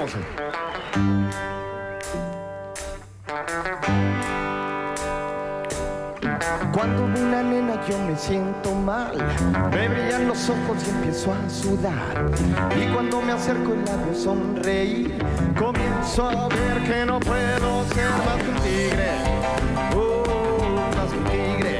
Vamos. Cuando veo una nena yo me siento mal, me brillan los ojos y empiezo a sudar. Y cuando me acerco y la veo sonreír, comienzo a ver que no puedo ser más que un tigre. Más que un tigre.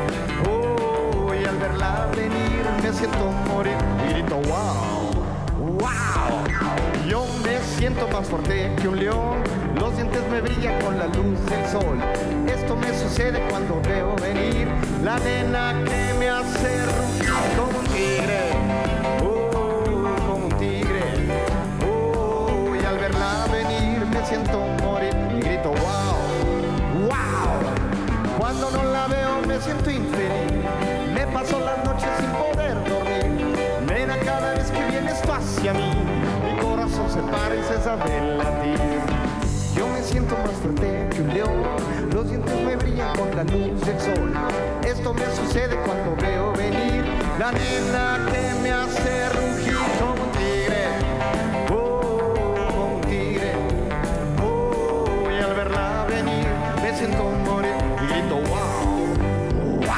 Y al verla venir me siento morir y grito wow, wow. Yo me siento más fuerte que un león, los dientes me brillan con la luz del sol. Esto me sucede cuando veo venir la nena que me hace rugir como un tigre, como un tigre. Y al verla venir me siento morir y grito wow, wow. Cuando no la veo me siento infeliz, me paso las noches sin poder dormir. Nena, cada vez que vienes tú hacia mí, mi corazón se para y cesa de latir. Yo me siento más fuerte que un león, los dientes me brillan con la luz del sol. Esto me sucede cuando veo venir la nena que me hace rugir como un tigre, como un tigre. Y al verla venir me siento morir y grito wow, wow.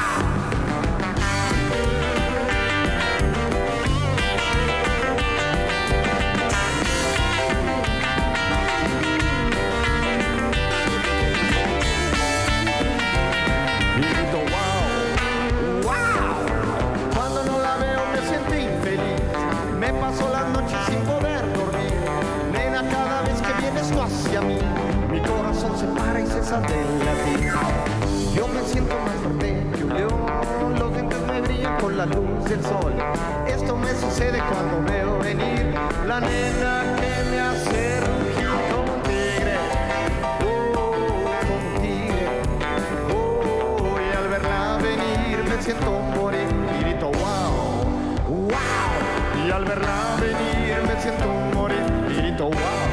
Paso las noches sin poder dormir. Nena, cada vez que vienes tú hacia mí, mi corazón se para y cesa de latir. Yo me siento más fuerte que un león, los dientes me brillan con la luz del sol. Esto me sucede cuando veo venir la nena que me hace rugir como un tigre, como un tigre. Y al verla venir me siento morir y grito wow, wow. Y al verla venir me siento morir y grito wow.